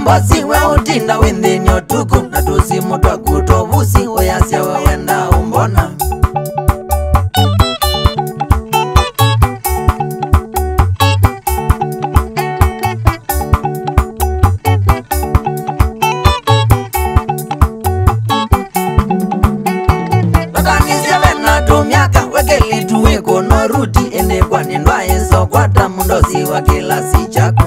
mbosi we utinda windini otuku na tusi mutu akutovusi oyasya wawenda umbona Takanizia vena tumiaka wekeli tuwe kono ruti ene kwa nindwa yeso kwa tamundosi wa kilasi chaku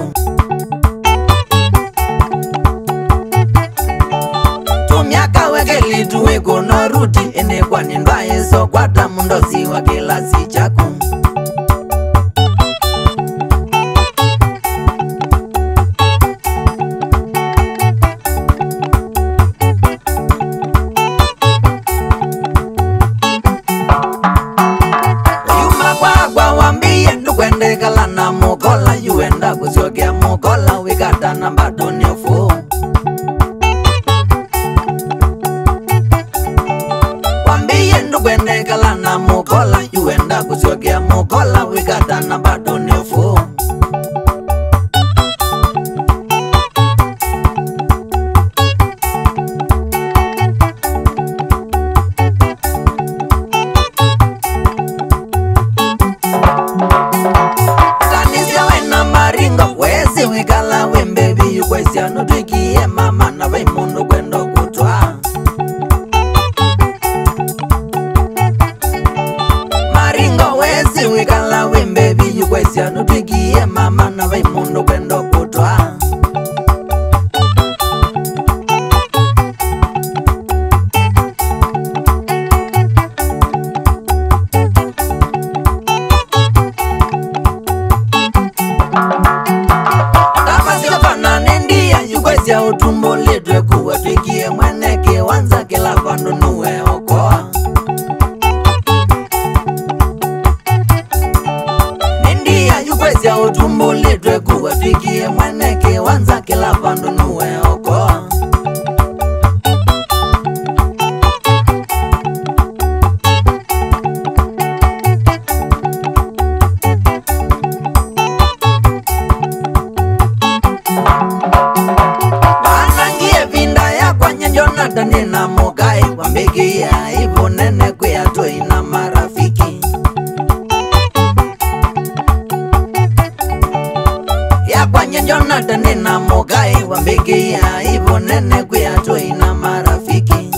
Tumiaka wekeli tuwe kono ruti ene kwa nindwa yeso kwa tamundosi wa kilasi chaku Kala na mukola yuenda kusiokea mukola wikata na bado nyofu Wambie ndukwende kala na mukola yuenda kusiokea mukola wikata na bado nyofu Wikala wembebi yukwesya nutwikie mama na waimundu kwendo kutwa Maringo wesi wikala wembebi yukwesya nutwikie mama na waimundu kwendo kutwa Yukwesya utumbo letwe kuwa twikie mweneke wanza kila vandu nuwe okoa Nindia yukwesya utumbo letwe kuwa twikie mweneke wanza kila vandu nuwe okoa Nina mugai wambegi ya ibu nene kuya toi na marafiki Ya kwanye Jonathan nina mugai wambegi ya ibu nene kuya toi na marafiki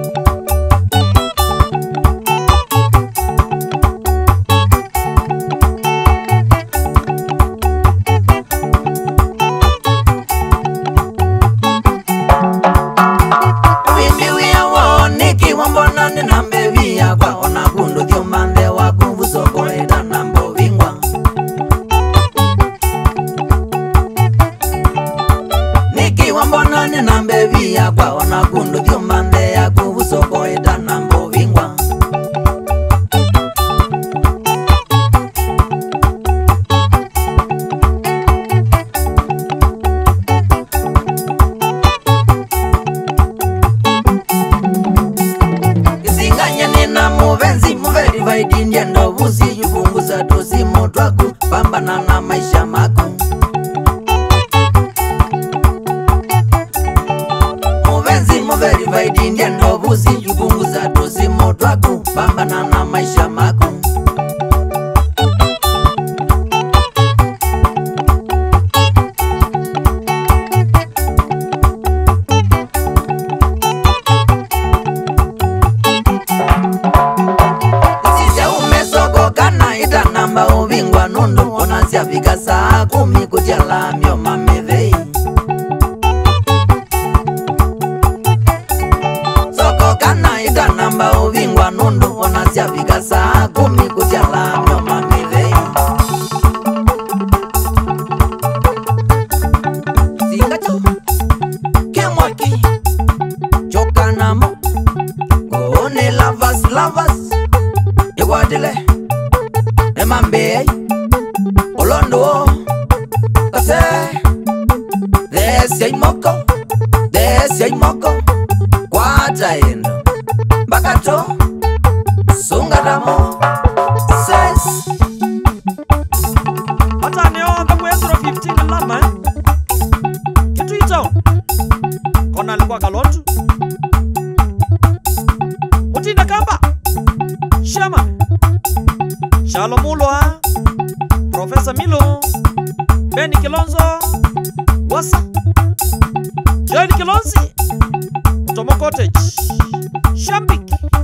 Wambona nina mbevi ya kwa ona kundu thio mande wa kuvusoko eda na mbovingwa Niki wambona nina mbevi ya kwa ona kundu thio mande ya kuvusoko eda na mbovingwa Muveri vaidi ndiendo vusi yupunguza tosi motwaku pambana na maisha maku Muveri vaidi ndiendo vusi yupunguza tosi motwaku pambana na maisha maku Namba uvingwa nundu onasya vika saa 10 kutiala myo mamevei Soko kana ita namba uvingwa nundu onasya vika saa 10 kutiala myo mamevei Singacho Kemwaki Chokanamo Koone lavas Yegwadile Emambe Olondo Kase Desi moko Kwata endo Bakato Sungaramo Ses Hata neo the way 15 lama Kitu ito Ben Kilonzo Wasa, Joel Kilonzi, Tomo Cottage, Shambik.